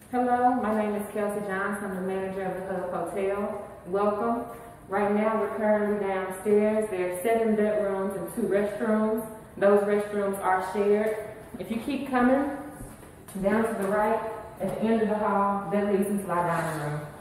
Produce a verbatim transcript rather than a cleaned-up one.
Hello, my name is Kelsey Johnson. I'm the manager of the Hub Hotel. Welcome. Right now we're currently downstairs. There are seven bedrooms and two restrooms. Those restrooms are shared. If you keep coming down to the right, at the end of the hall, that leads into our dining room.